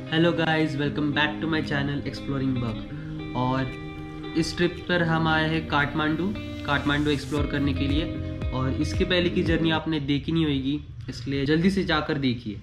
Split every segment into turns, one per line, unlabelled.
Hello guys, welcome back to my channel exploring bug. और इस trip पर हम आए हैं काठमांडू एक्सप्लोर करने के लिए। और इसके पहले की जर्नी आपने देखी नहीं होगी, इसलिए जल्दी से जाकर देखिए।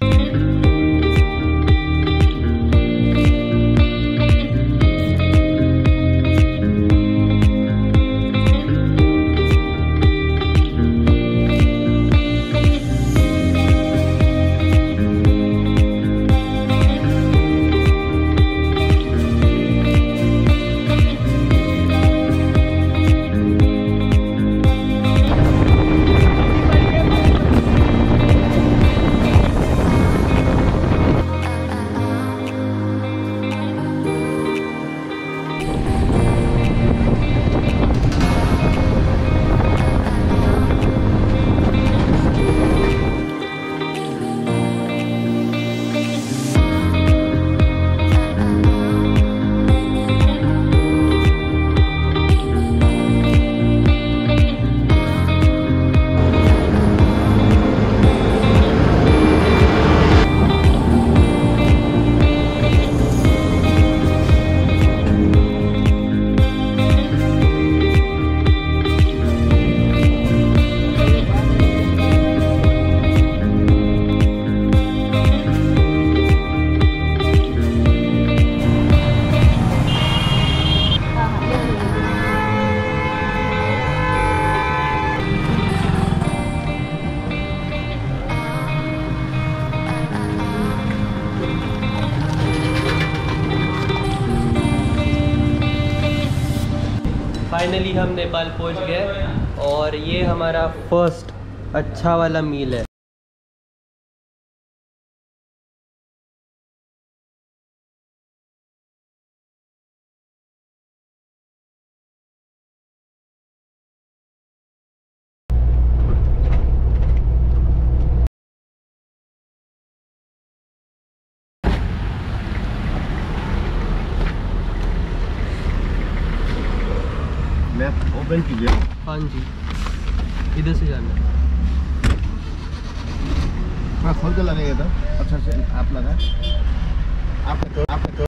फाइनली हम नेपाल पहुंच गए और ये हमारा फर्स्ट अच्छा वाला मील है।
ओपन कीजिए।
हाँ जी, इधर से जाना है।
हाँ, खोल के लगेगा तो अच्छा से आप लगा। आप